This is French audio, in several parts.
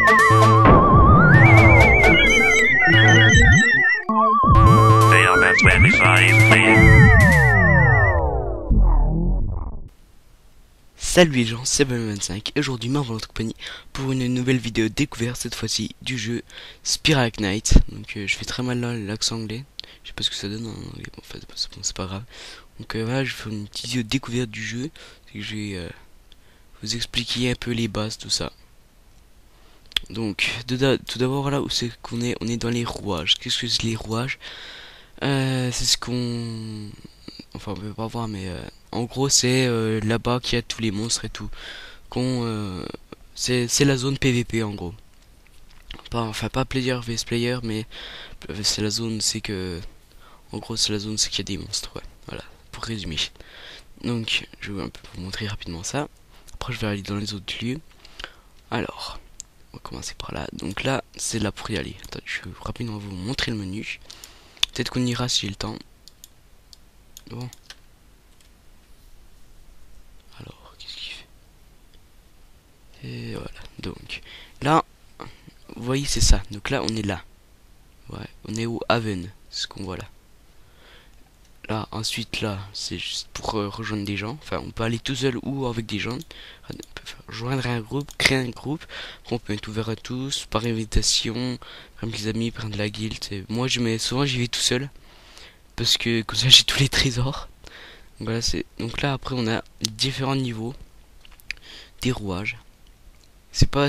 Film at 25 minutes. Salut les gens, c'est Ben25 et aujourd'hui Marvel en compagnie pour une nouvelle vidéo découverte, cette fois-ci du jeu Spiral Knight. Donc je fais très mal là l'accent anglais, je sais pas ce que ça donne en anglais, bon, en fait c'est pas grave. Donc voilà, je vais faire une petite vidéo découverte du jeu, c'est que je vais vous expliquer un peu les bases, tout ça. Donc tout d'abord là où c'est qu'on est, on est dans les rouages. Qu'est-ce que c'est les rouages? C'est ce qu'on... Enfin on peut pas voir mais en gros c'est là-bas qu'il y a tous les monstres et tout. C'est la zone PVP en gros. Enfin pas player vs player mais c'est la zone, c'est que... En gros c'est la zone, c'est qu'il y a des monstres, ouais. Voilà, pour résumer. Donc je vais un peu vous montrer rapidement ça. Après je vais aller dans les autres lieux. Alors, on va commencer par là. Donc là, c'est là pour y aller. Attends, je vais rapidement vous montrer le menu. Peut-être qu'on ira si j'ai le temps. Bon. Alors, qu'est-ce qu'il fait? Et voilà. Donc, là, vous voyez, c'est ça. Donc là, on est là. Ouais, on est au Haven. C'est ce qu'on voit là. Là, ensuite, là, c'est juste pour rejoindre des gens. Enfin, on peut aller tout seul ou avec des gens. On peut rejoindre un groupe, créer un groupe. On peut être ouvert à tous, par invitation, prendre des amis, prendre la guilde. Et moi, souvent, j'y vais tout seul. Parce que comme ça, j'ai tous les trésors. Donc voilà, donc là, après, on a différents niveaux. Des rouages. C'est pas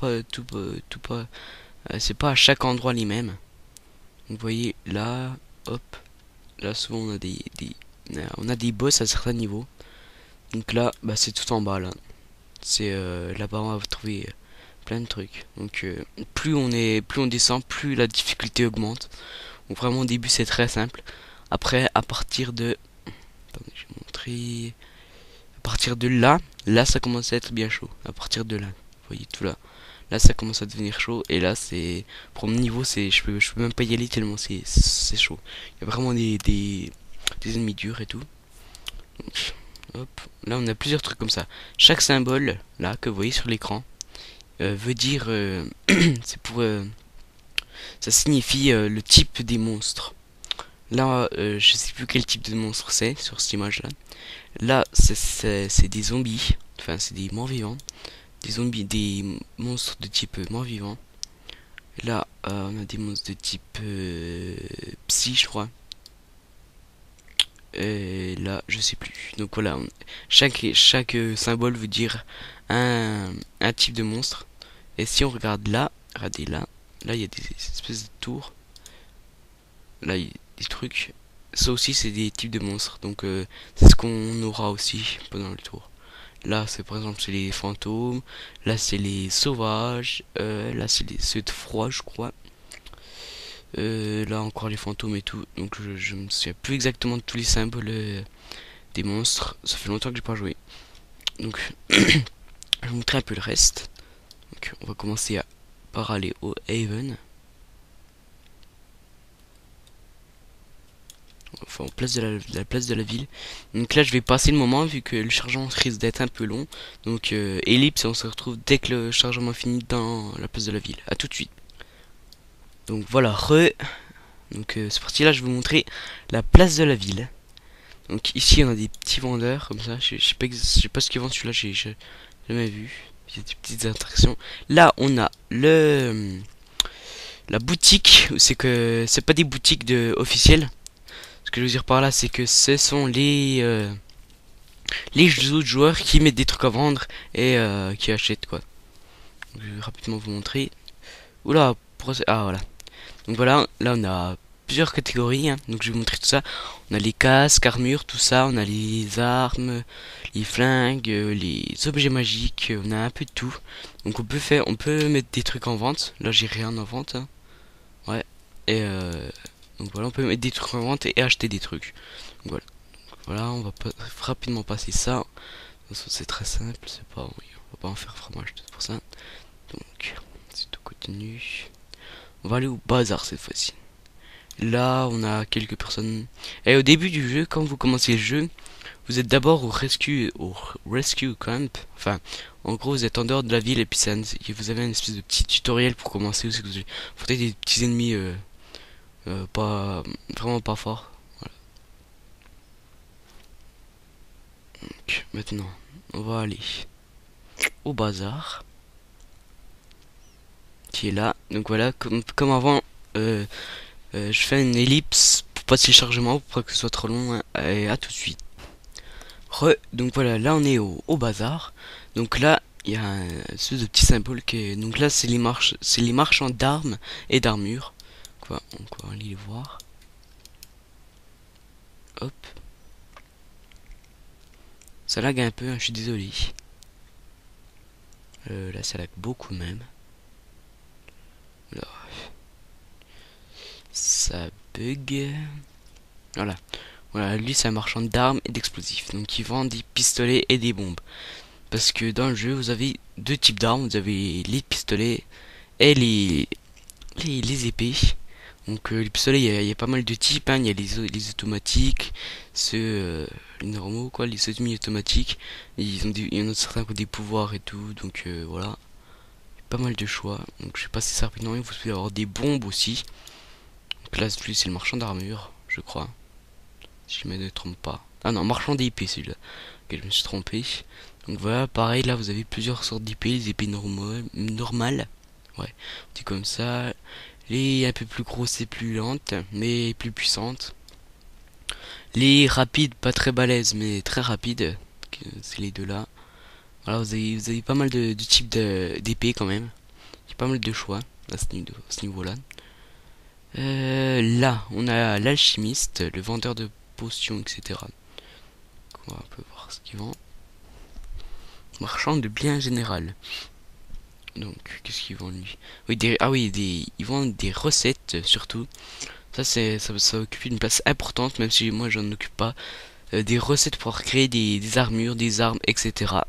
c'est pas à chaque endroit les mêmes. Donc, vous voyez, là, hop. Là souvent on a des boss à certains niveaux. Donc là bah c'est tout en bas là. C'est là-bas on va trouver plein de trucs. Donc plus on descend, plus la difficulté augmente. Donc vraiment au début c'est très simple. Après à partir de... Attendez, je vais montrer. À partir de là ça commence à être bien chaud. À partir de là, vous voyez tout là. Là ça commence à devenir chaud et là c'est... Pour mon niveau c'est... Je peux même pas y aller tellement c'est chaud. Il y a vraiment des ennemis durs et tout. Donc, hop. Là on a plusieurs trucs comme ça. Chaque symbole là que vous voyez sur l'écran veut dire... c'est pour... ça signifie le type des monstres. Là je sais plus quel type de monstre c'est sur cette image là. Là c'est des zombies. Enfin c'est des morts vivants. Des zombies, des monstres de type mort-vivant. Là, on a des monstres de type psy, je crois. Et là, je sais plus. Donc voilà, chaque symbole veut dire un type de monstre. Et si on regarde là, regardez là, là il y a des espèces de tours. Là, il y a des trucs. Ça aussi, c'est des types de monstres. Donc c'est ce qu'on aura aussi pendant le tour. Là, c'est par exemple c'est les fantômes. Là, c'est les sauvages. Là, c'est ceux de froid, je crois. Là, encore les fantômes et tout. Donc, je me souviens plus exactement de tous les symboles des monstres. Ça fait longtemps que j'ai pas joué. Donc, je vais vous montrer un peu le reste. Donc, on va commencer par aller au Haven. Enfin, en place de la place de la ville. Donc là je vais passer le moment vu que le chargement risque d'être un peu long. Donc ellipse et on se retrouve dès que le chargement finit dans la place de la ville. A tout de suite. Donc voilà, donc c'est parti, là je vais vous montrer la place de la ville. Donc ici on a des petits vendeurs comme ça. Je sais pas ce qu'ils vendent, celui-là j'ai jamais vu. Il y a des petites attractions. Là on a la boutique. C'est que c'est pas des boutiques officielles. Ce que je veux dire par là, c'est que ce sont les autres joueurs qui mettent des trucs à vendre et qui achètent quoi. Donc, je vais rapidement vous montrer. Oula, ah voilà. Donc voilà, là on a plusieurs catégories. Hein. Donc je vais vous montrer tout ça. On a les casques, armures, tout ça. On a les armes, les flingues, les objets magiques. On a un peu de tout. Donc on peut mettre des trucs en vente. Là j'ai rien en vente. Hein. Ouais. Et donc voilà, on peut mettre des trucs en vente et acheter des trucs. Donc voilà, on va rapidement passer ça. C'est très simple, c'est pas, oui, on va pas en faire vraiment acheter pour ça. Donc c'est tout contenu. On va aller au bazar cette fois-ci. Là, on a quelques personnes. Et au début du jeu, quand vous commencez le jeu, vous êtes d'abord au rescue camp, enfin En gros, vous êtes en dehors de la ville et puis vous avez une espèce de petit tutoriel pour commencer où c'est que vous affrontez des petits ennemis pas vraiment pas forts. Voilà. Donc, maintenant, on va aller au bazar qui est là. Donc voilà, comme avant, je fais une ellipse pour passer le chargement pour pas que ce soit trop long, hein, et à tout de suite. Donc voilà, là on est au bazar. Donc là, il y a un espèce de petit symbole qui est... Donc là, c'est les marchands d'armes et d'armure. Quoi, on va aller les voir. Hop. Ça lag un peu, hein, je suis désolé. Là, ça lag beaucoup même. Là. Ça bug. Voilà. Voilà, lui c'est un marchand d'armes et d'explosifs. Donc il vend des pistolets et des bombes. Parce que dans le jeu, vous avez deux types d'armes. Vous avez les pistolets et les épées. Donc les pistolets, il y a pas mal de types. Hein. Il y a les automatiques, ceux les normaux, quoi, les semi-automatiques. Il y en a certains qui ont des pouvoirs et tout. Donc voilà. Pas mal de choix. Donc je sais pas si ça rapidement. Vous pouvez avoir des bombes aussi. Donc là, lui, c'est le marchand d'armure, je crois. Si je me trompe pas. Ah non, marchand d'épée celui-là. Ok, je me suis trompé. Donc voilà, pareil, là vous avez plusieurs sortes d'épées. Les épées normales. Ouais, c'est comme ça. Les un peu plus grosses et plus lentes, mais plus puissantes. Les rapides, pas très balèzes, mais très rapides. C'est les deux là. Voilà, vous avez pas mal de types d'épées quand même. Il y a pas mal de choix à ce niveau-là. Là, on a l'alchimiste, le vendeur de potions, etc. On va un peu voir ce qu'il vend. Marchand de biens général. Donc, qu'est-ce qu'il vend lui? Oui, il vend des recettes surtout. Ça occupe une place importante, même si moi j'en occupe pas. Des recettes pour créer des armures, des armes, etc.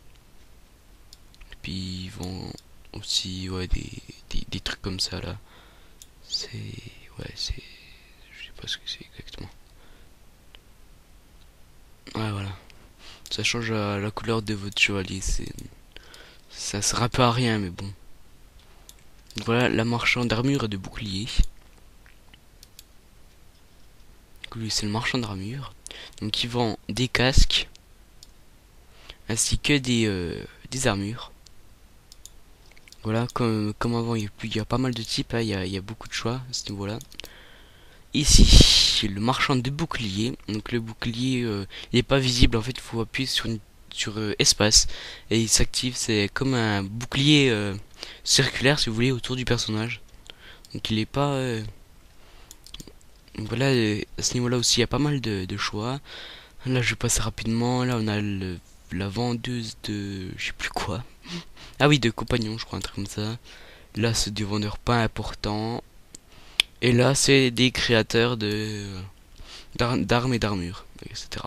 Et puis ils vend aussi ouais des trucs comme ça là. C'est je sais pas ce que c'est exactement. Ouais, voilà. Ça change la couleur de votre chevalier. Ça sert un peu à rien, mais bon. Donc voilà, la marchand d'armure et de bouclier. Donc lui, c'est le marchand d'armure. Donc il vend des casques ainsi que des armures. Voilà, comme avant, il y a pas mal de types, hein, il y a beaucoup de choix à ce niveau-là. Ici, le marchand de bouclier. Donc le bouclier, il n'est pas visible. En fait, il faut appuyer sur espace et il s'active. C'est comme un bouclier circulaire, si vous voulez, autour du personnage. Donc il est pas. Donc voilà, à ce niveau-là aussi, il y a pas mal de choix. Là, je passe rapidement. Là, on a la vendeuse de, je sais plus quoi. Ah oui, de compagnons, je crois, un truc comme ça. Là, c'est des vendeurs pas importants. Et là, c'est des créateurs d'armes et d'armures, etc.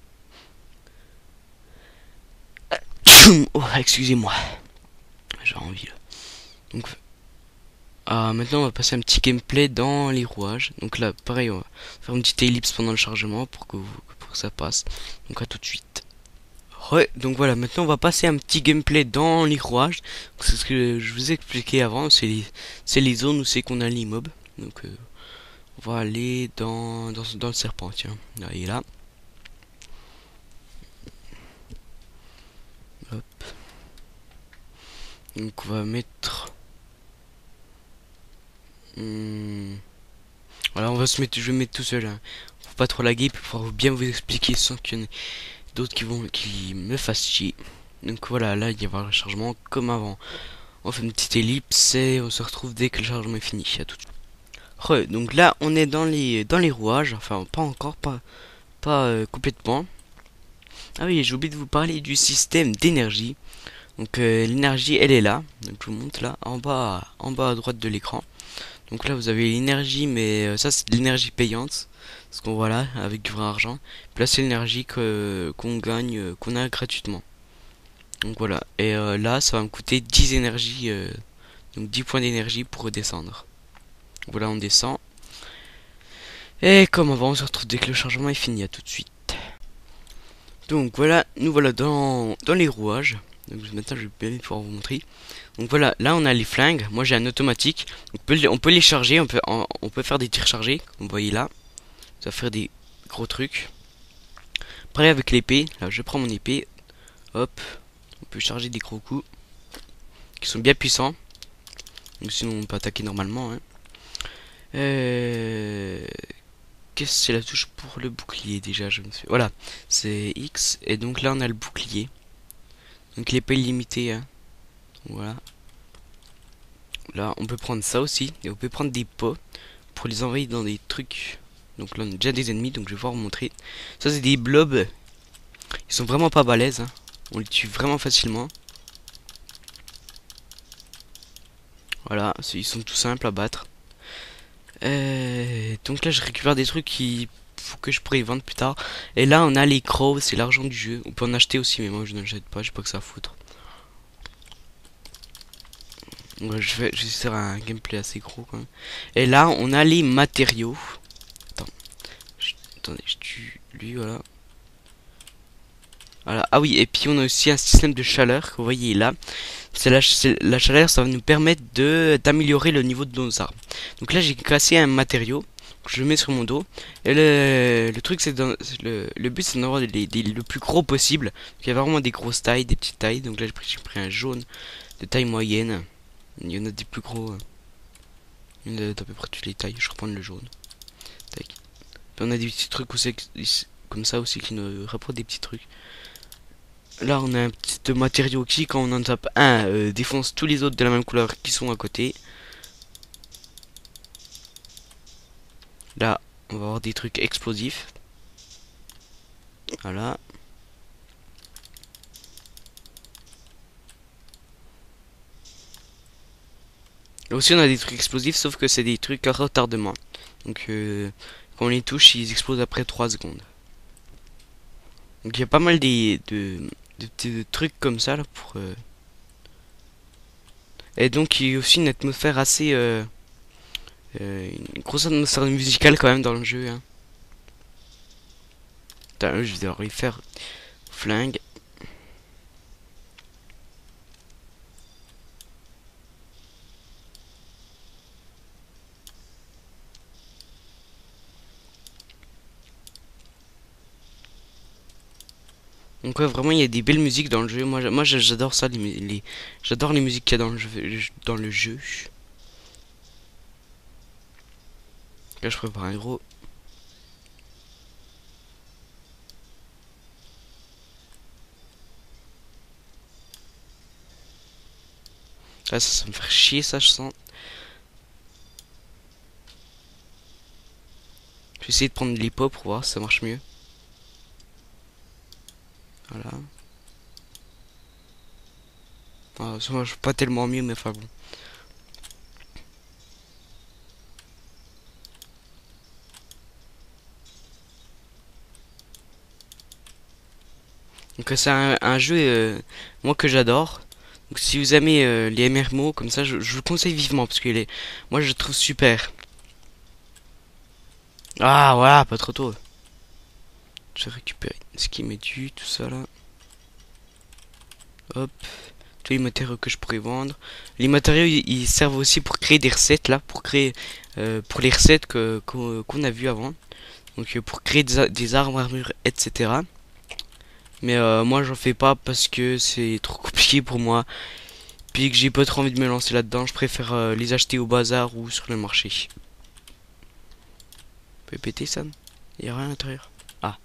Oh, excusez-moi. J'ai envie là. Donc, maintenant, on va passer un petit gameplay dans les rouages. Donc là, pareil, on va faire une petite ellipse pendant le chargement pour que ça passe. Donc à tout de suite. Ouais, donc voilà, maintenant on va passer un petit gameplay dans les rouages. C'est ce que je vous ai expliqué avant, c'est les zones où c'est qu'on a l'immeuble. Donc on va aller dans le serpent, tiens. Là, il est là. Hop. Donc on va mettre... Voilà, je vais mettre tout seul. Hein. Faut pas trop laguer, puis pouvoir bien vous expliquer sans qu'il y en ait d'autres qui me fassent chier. Donc voilà, là il y avoir le chargement comme avant. On fait une petite ellipse et on se retrouve dès que le chargement est fini. À tout de suite. Donc là on est dans les rouages, enfin pas encore, pas complètement. Ah oui, j'ai oublié de vous parler du système d'énergie. Donc l'énergie elle est là. Donc je vous montre là en bas à droite de l'écran. Donc là vous avez l'énergie, mais ça c'est de l'énergie payante. Ce qu'on voit là avec du vrai argent. Puis là c'est l'énergie qu'on gagne, qu'on a gratuitement. Donc voilà. Et là ça va me coûter 10 énergies, donc 10 points d'énergie pour redescendre. Voilà, on descend. Et comme avant, on se retrouve dès que le chargement est fini. À tout de suite. Donc voilà, nous voilà dans les rouages. Donc maintenant je vais bien pouvoir vous montrer. Donc voilà, là on a les flingues. Moi j'ai un automatique. On peut les charger, on peut faire des tirs chargés, comme vous voyez là. Ça va faire des gros trucs. Pareil avec l'épée. Là je prends mon épée. Hop. On peut charger des gros coups. Qui sont bien puissants. Donc sinon on peut attaquer normalement. Hein. Qu'est-ce que c'est la touche pour le bouclier déjà je me suis... Voilà. C'est X. Et donc là on a le bouclier. Donc l'épée illimitée. Hein. Voilà. Là on peut prendre ça aussi. Et on peut prendre des pots. Pour les envoyer dans des trucs. Donc là on a déjà des ennemis. Donc je vais pouvoir vous montrer. Ça c'est des blobs. Ils sont vraiment pas balèzes. Hein. On les tue vraiment facilement. Voilà, ils sont tout simples à battre. Donc là je récupère des trucs que je pourrais vendre plus tard. Et là on a les crows, c'est l'argent du jeu. On peut en acheter aussi mais moi je n'achète pas, j'ai pas que ça à foutre. Donc, je vais faire un gameplay assez gros quand même. Et là on a les matériaux. Attendez, je tue lui, voilà. Voilà. Ah oui, et puis on a aussi un système de chaleur que vous voyez là. C'est la chaleur, ça va nous permettre d'améliorer le niveau de nos armes. Donc là j'ai cassé un matériau, je le mets sur mon dos. Et le truc c'est le but c'est d'en avoir le plus gros possible. Donc, il y a vraiment des grosses tailles, des petites tailles. Donc là j'ai pris un jaune de taille moyenne. Il y en a des plus gros. Il y en a d'à peu près toutes les tailles. Je reprends le jaune. Tac. Puis on a des petits trucs aussi, comme ça aussi qui nous rapportent des petits trucs. Là on a un petit matériau qui quand on en tape un défonce tous les autres de la même couleur qui sont à côté. Là on va avoir des trucs explosifs. Voilà. Là aussi on a des trucs explosifs sauf que c'est des trucs à retardement. Donc quand on les touche ils explosent après 3 secondes. Donc il y a pas mal de petits trucs comme ça là pour... Et donc il y a aussi une atmosphère assez... une grosse atmosphère musicale quand même dans le jeu. Hein. Putain, je vais devoir y faire flingue. Donc ouais, vraiment il y a des belles musiques dans le jeu. Moi j'adore ça, j'adore les musiques qu'il y a dans le jeu. Là je prépare un gros. Ah, ça me fait chier ça je sens. Je vais essayer de prendre l'hippo pour voir si ça marche mieux. Voilà. Ah, ça marche pas tellement mieux mais enfin bon. Donc c'est un jeu moi que j'adore. Donc si vous aimez les MMO comme ça, je vous le conseille vivement parce que moi je le trouve super. Ah voilà, pas trop tôt. Je vais récupérer ce qui m'est dû, tout ça là. Hop, tous les matériaux que je pourrais vendre. Les matériaux ils servent aussi pour créer des recettes là, pour créer pour les recettes qu'on a vu avant. Donc pour créer des armes, armures, etc. Mais moi j'en fais pas parce que c'est trop compliqué pour moi. Puis que j'ai pas trop envie de me lancer là-dedans. Je préfère les acheter au bazar ou sur le marché. Vous pouvez péter ça? Il y a rien à l'intérieur. Ah.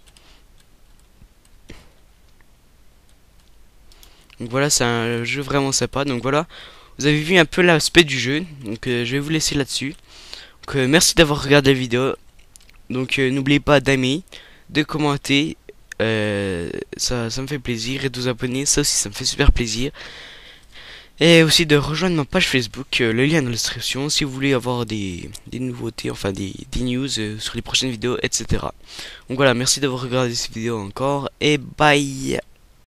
Donc voilà, c'est un jeu vraiment sympa. Donc voilà, vous avez vu un peu l'aspect du jeu. Donc je vais vous laisser là-dessus. Donc merci d'avoir regardé la vidéo. Donc n'oubliez pas d'aimer, de commenter. Ça me fait plaisir. Et de vous abonner, ça aussi ça me fait super plaisir. Et aussi de rejoindre ma page Facebook, le lien dans la description si vous voulez avoir des nouveautés, enfin des news sur les prochaines vidéos, etc. Donc voilà, merci d'avoir regardé cette vidéo encore et bye.